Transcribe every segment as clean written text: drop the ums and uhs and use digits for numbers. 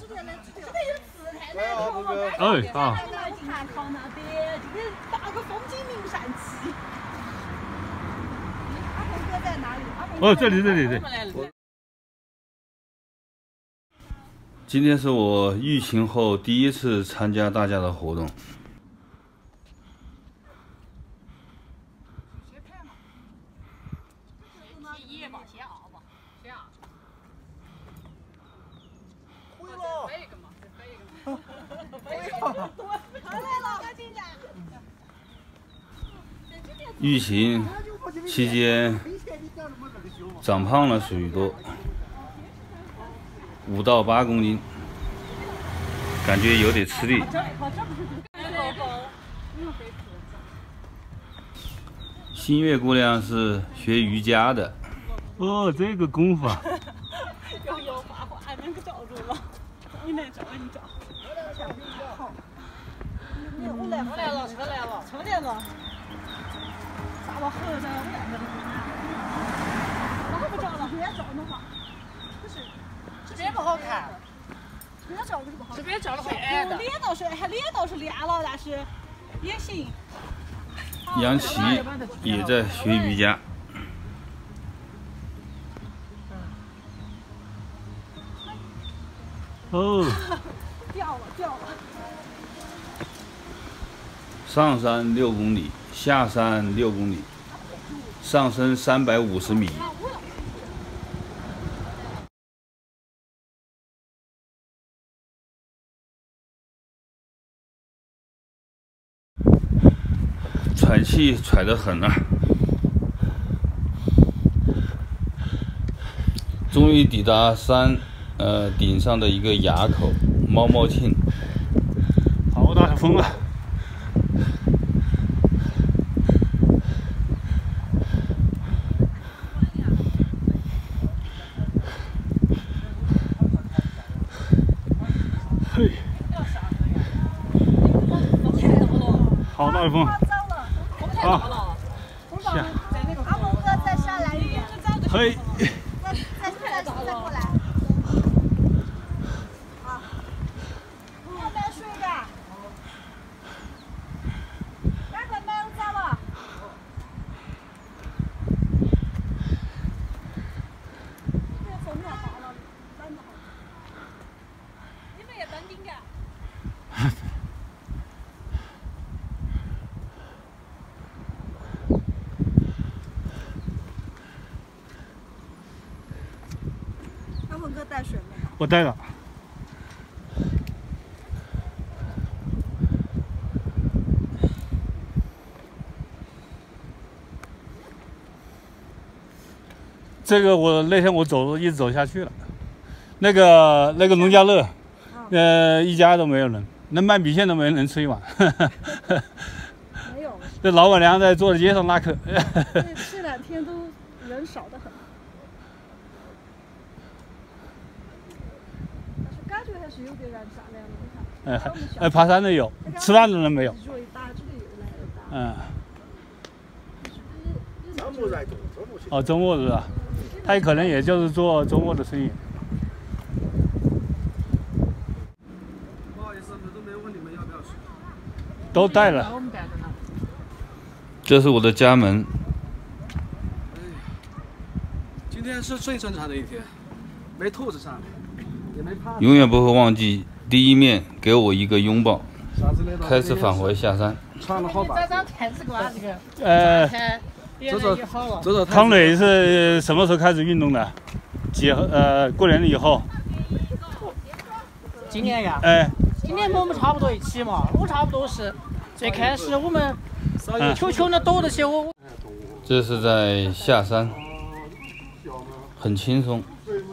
哎，好。 打个风景名胜旗。阿鹏哥在哪里？ 哦，这里。今天是我疫情后第一次参加大家的活动。疫情期间长胖了许多，5到8公斤，感觉有点吃力。新月姑娘是学瑜伽的。哦，这个功夫啊！ 有画画还能够照住了，你来照你照。我来了，车来了，车来了。咋了？喝着我来了。哪不照了？别照的话，不是，这边不好看。这边照的是不好看。这边照的会矮的。脸倒是练了，但是也行。 杨琪也在学瑜伽。哦。掉了。上山6公里，下山6公里，上升350米。喘气喘得很啊！终于抵达山顶上的一个垭口，猫猫庆。好大的风啊！嘿，好大的风！啊，下。 阿鹏哥再下来一点。 嘿。 再过来。好。要买水的。赶快买，我走了。这个风要大了，懒得好。你们也登顶的。阿鹏哥带水没有？ 我带了。这个那天我一直走下去了，那个农家乐，一家都没有人，能卖米线都没人能吃一碗。 没有。 这老板娘在坐在街上拉客。 这2天都人少得很。但是感觉还是有点燃炸量的，你看。 爬山的有，吃饭的人没有。哦，周末是吧？他也可能也就是做周末的生意。 不好意思，都没问你们要不要水。 都带了。这是我的家门。 今天是最正常的一天，没兔子上，也没怕。 永远不会忘记第一面给我一个拥抱，开始返回下山。 穿了好把。 汤磊是什么时候开始运动的？过年了以后。 今年呀？今年我们差不多一起嘛，我差不多是最开始我们穷的多的些我。 这是在下山，很轻松。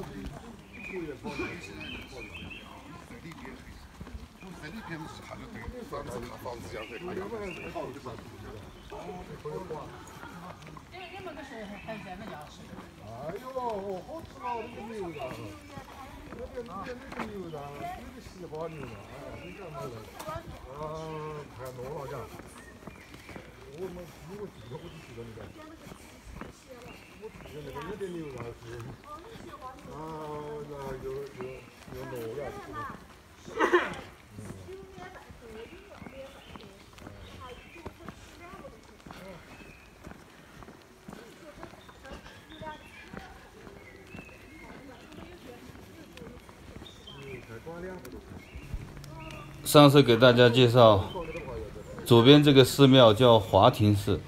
哎呦，好吃啊！这个牛杂，那个牛杂，这个西瓜牛杂，哎，你看那个，太多了讲。我记得那个，那个牛杂是，有糯呀。 上次给大家介绍，左边这个寺庙叫华亭寺，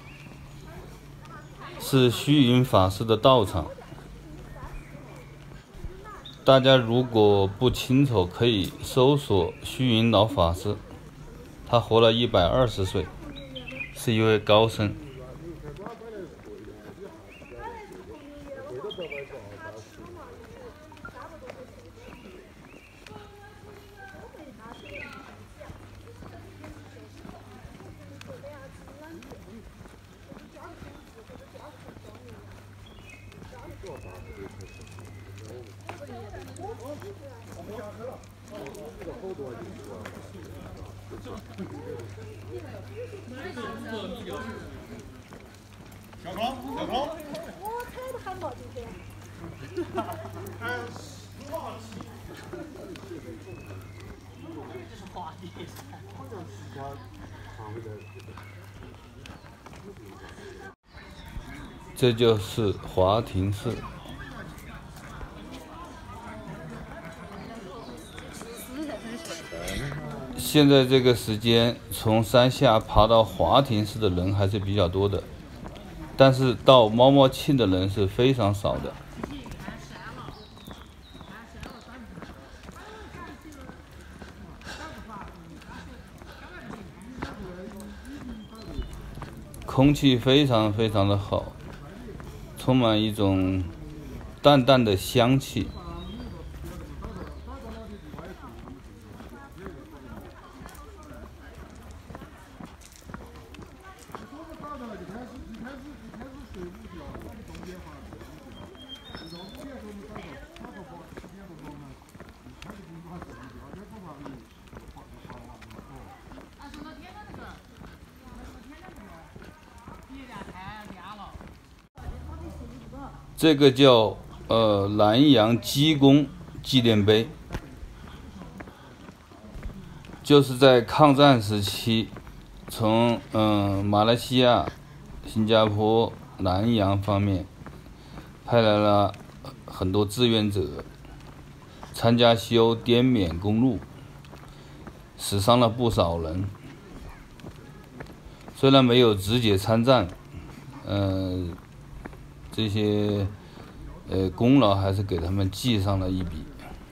是虚云法师的道场。大家如果不清楚，可以搜索虚云老法师，他活了120岁，是一位高僧。 小康， 我猜的很好，今天。 这就是华亭寺。现在这个时间，从山下爬到华亭寺的人还是比较多的，但是到猫猫庆的人是非常少的。空气非常的好，充满一种淡淡的香气。这个叫南洋鸡公纪念碑，就是在抗战时期，从马来西亚、新加坡、南洋方面派来了很多志愿者，参加修滇缅公路，死伤了不少人。虽然没有直接参战，这些功劳还是给他们记上了一笔。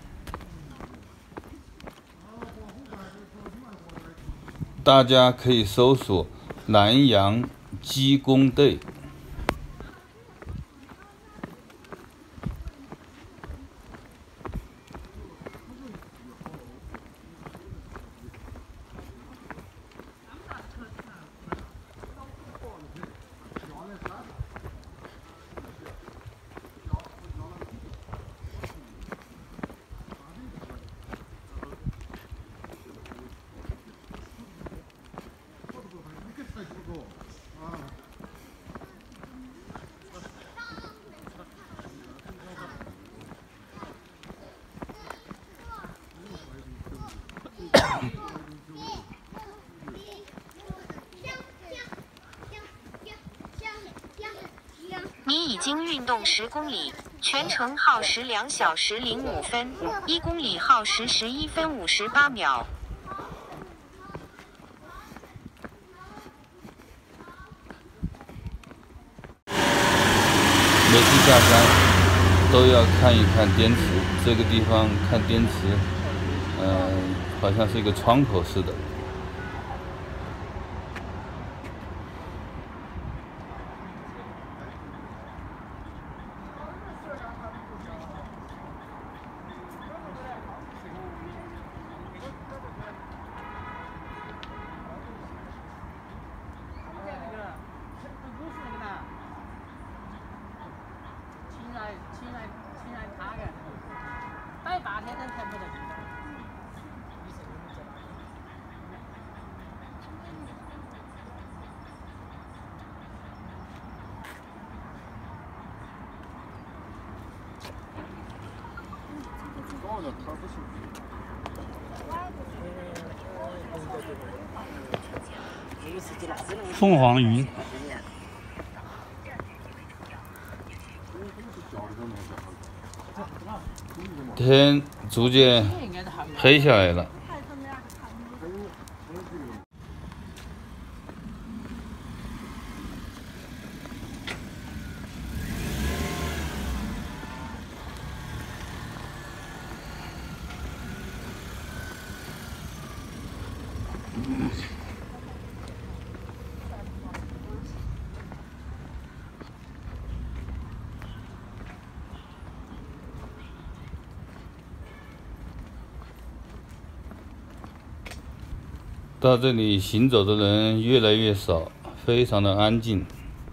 大家可以搜索南洋鸡公队。 你已经运动10公里，全程耗时2小时05分，1公里耗时11分58秒。 每次下山都要看一看滇池，这个地方看滇池，好像是一个窗口似的。 亲来他个，待8天都才不得。 凤凰鱼。 天逐渐黑下来了。到这里行走的人越来越少，非常的安静。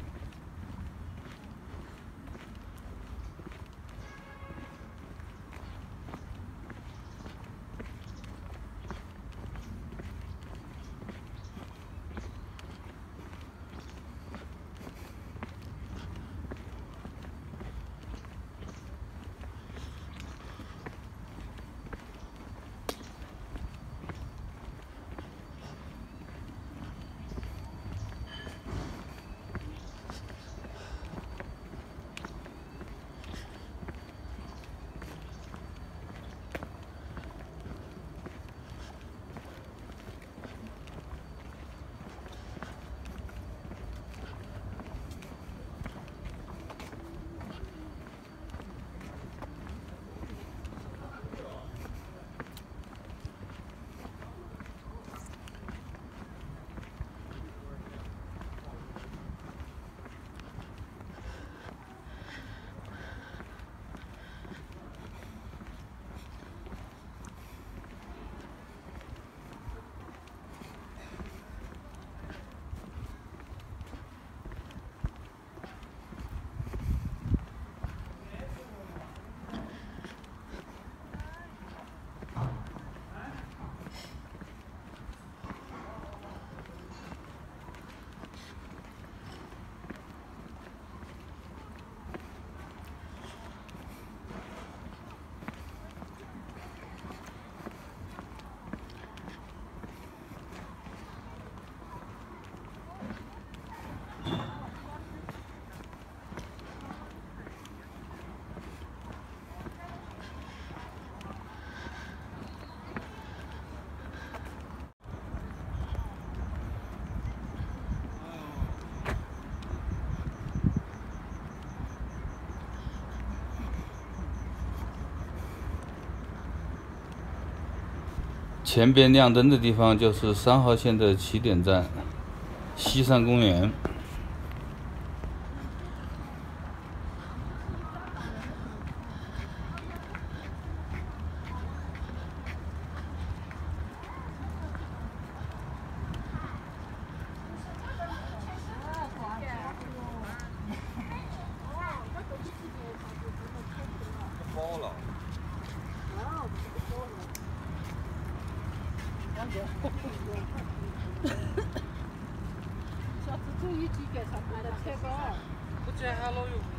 前边亮灯的地方就是3号线的起点站，西山公园。 下次走一几个上来的车高， 不接还老有。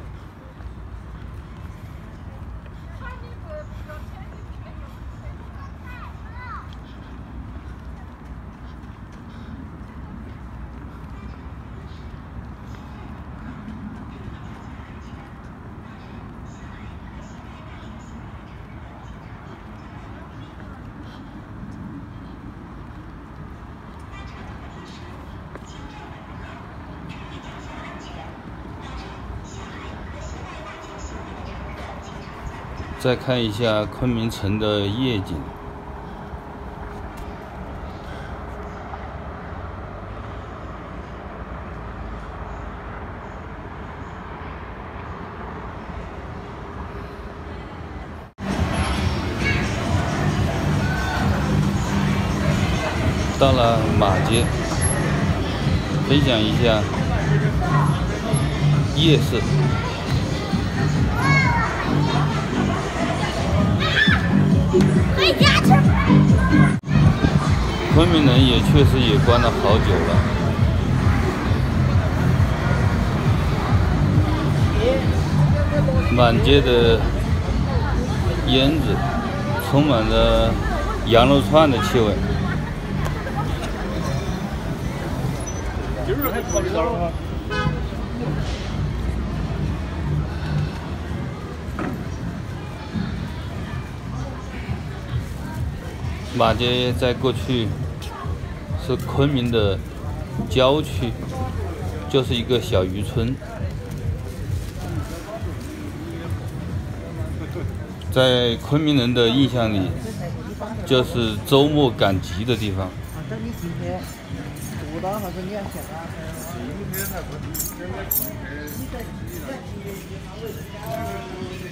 再看一下昆明城的夜景。到了马街，分享一下夜市。昆明人也确实也关了好久了。满街的烟子，充满了羊肉串的气味。 今儿还烤的早啊！ 马街在过去是昆明的郊区，就是一个小渔村，在昆明人的印象里，就是周末赶集的地方。 等你今天多大还是2天啊？ 今天还不是，现在今天。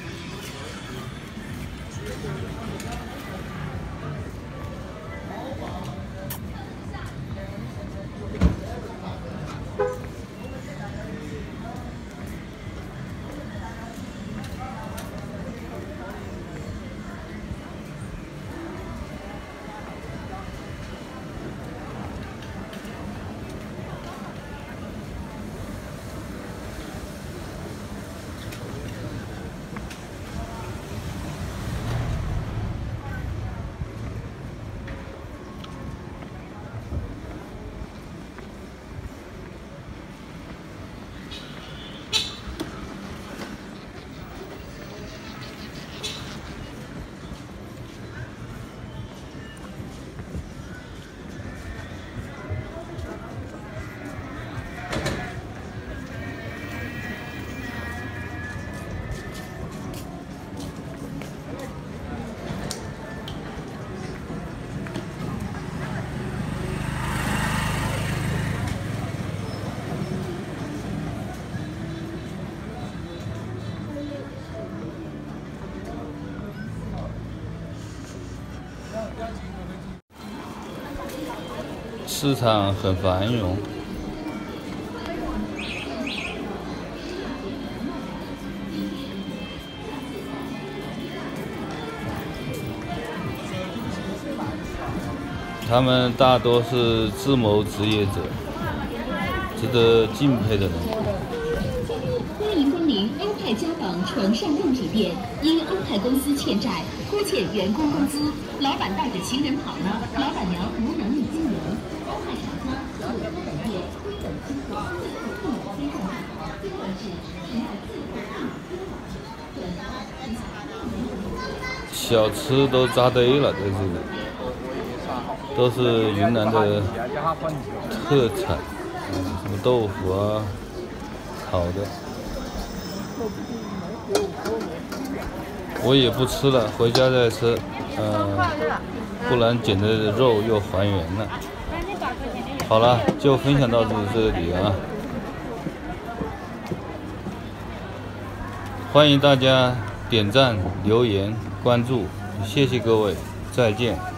市场很繁荣，他们大多是自谋职业者，值得敬佩的人。 欢迎光临安泰家纺床上用品店，因安泰公司欠债，拖欠员工工资，老板带着情人跑了，老板娘无能力经营。安泰厂家自资本业亏本经营，不能非正常，最关键是要自负小吃都扎堆了，都是云南的特产，什么豆腐啊，烤的。我也不吃了，回家再吃，不然捡的肉又还原了。好了，就分享到这里啊，欢迎大家点赞、留言、关注，谢谢各位，再见。